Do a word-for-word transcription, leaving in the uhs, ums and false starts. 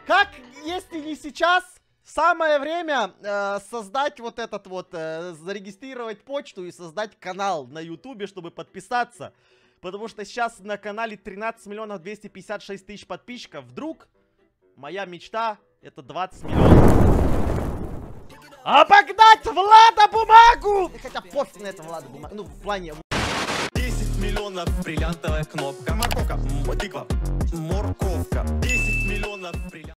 Как, если не сейчас, самое время э, создать вот этот вот, э, зарегистрировать почту и создать канал на ютубе, чтобы подписаться. Потому что сейчас на канале тринадцать миллионов двести пятьдесят шесть тысяч подписчиков. Вдруг моя мечта это двадцать миллионов. Обогнать Влада Бумагу! Хотя пофиг на это Влада Бумагу. Ну, в плане... десять миллионов бриллиантовая кнопка. Морковка, тыква, морковка. десять миллионов бриллиантов.